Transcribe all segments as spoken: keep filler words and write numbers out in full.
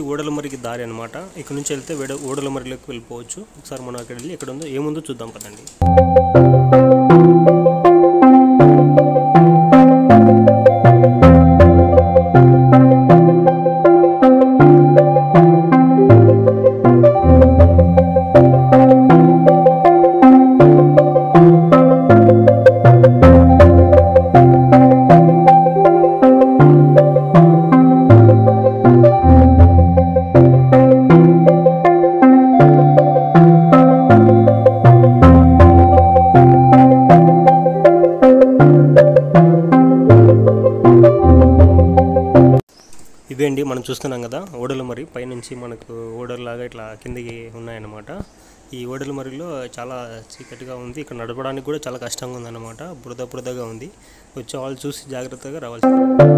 ఓడలమరికి దారి అన్నమాట. ఇక్కడ నుంచి వెళ్తే ఓడలమరిలోకి వెళ్ళిపోవచ్చు. ఒకసారి మనం అక్కడ వెళ్ళి ఎక్కడ ఉందో ఏముందో చూద్దాం పదండి. ఇవే అండి మనం చూస్తున్నాం కదా ఓడలమరి పైనుంచి మనకు ఓడల్లాగా ఇట్లా కిందకి ఉన్నాయన్నమాట. ఈ ఓడలమరిలో చాలా చీకటిగా ఉంది. ఇక్కడ నడపడానికి కూడా చాలా కష్టంగా ఉందన్నమాట. బురద బురదగా ఉంది. వచ్చే వాళ్ళు చూసి జాగ్రత్తగా రావాల్సి.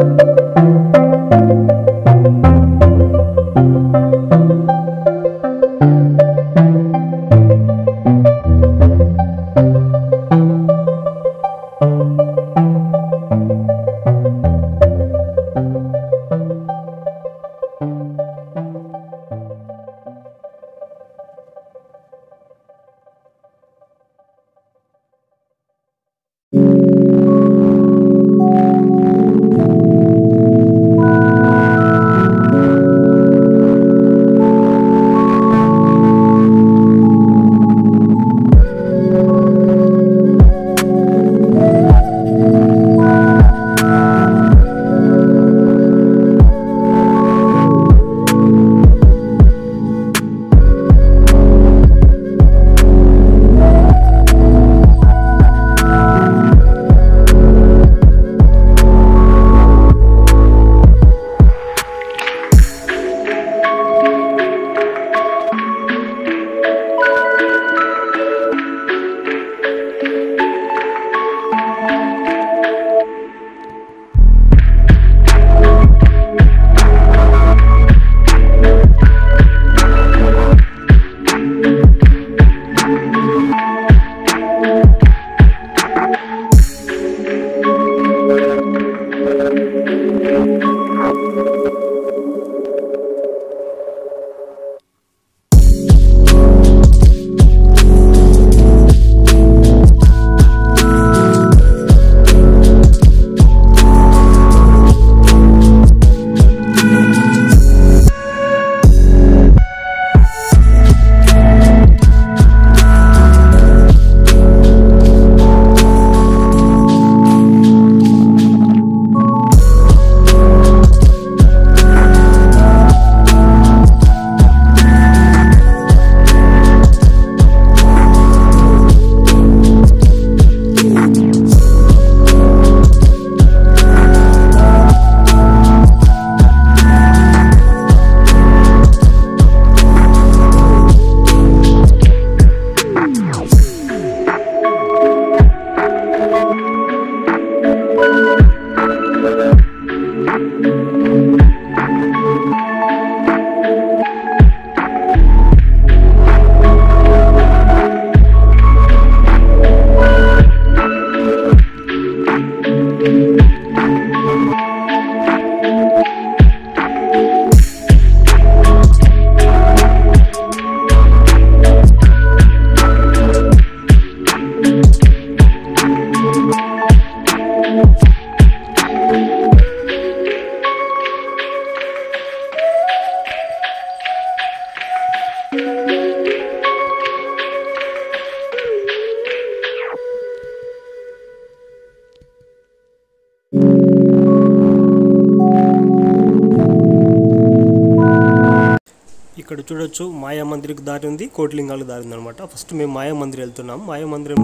ఇక్కడ చూడొచ్చు మాయా మందిర్కి దారి ఉంది, కోటిలింగాలకు దారి ఉంది అనమాట. ఫస్ట్ మేము మాయా మందిర్ వెళ్తున్నాం. మాయా మందిరం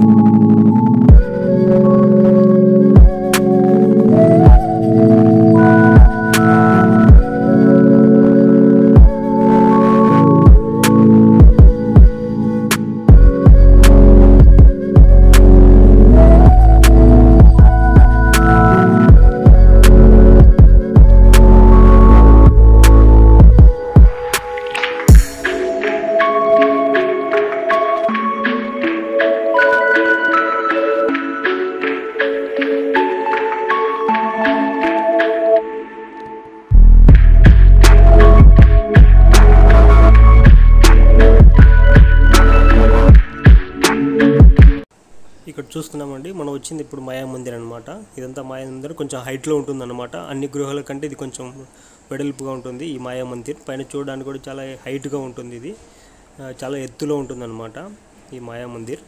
వచ్చింది ఇప్పుడు మాయా మందిర్ అనమాట. ఇదంతా మాయా మందిర్ కొంచెం హైట్లో ఉంటుందన్నమాట. అన్ని గృహాల కంటే ఇది కొంచెం వెడల్పుగా ఉంటుంది ఈ మాయా మందిర్. పైన చూడడానికి కూడా చాలా హైట్గా ఉంటుంది. ఇది చాలా ఎత్తులో ఉంటుందన్నమాట ఈ మాయా మందిర్.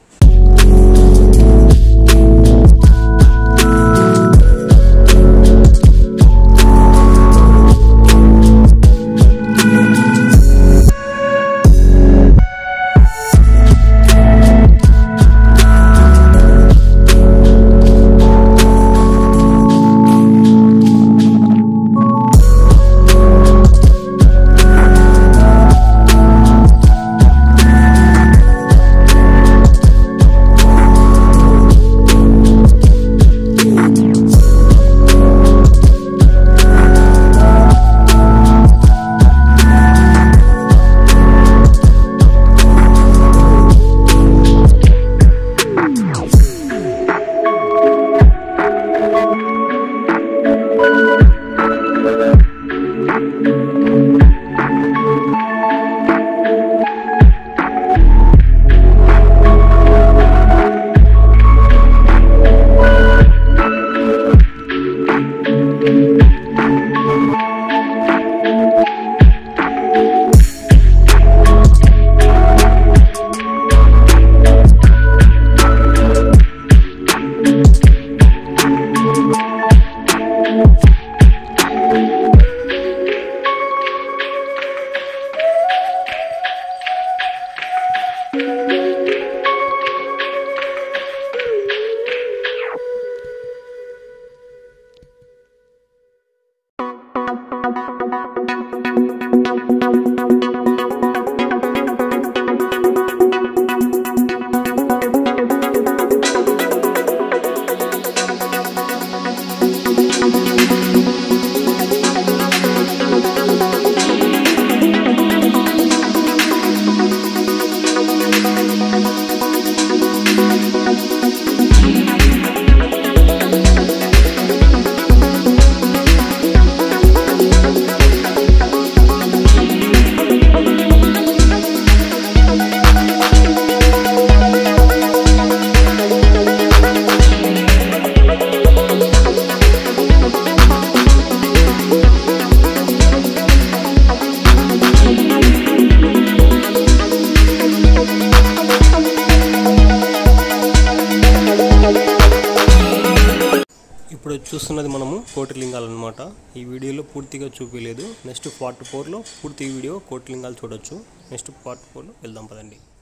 ఇప్పుడు చూస్తున్నది మనము కోటిలింగాలు అనమాట. ఈ వీడియోలో పూర్తిగా చూపించలేదు. నెక్స్ట్ పార్ట్ ఫోర్లో పూర్తి వీడియో కోటిలింగాలు చూడొచ్చు. నెక్స్ట్ పార్ట్ ఫోర్లో వెళ్దాం పదండి.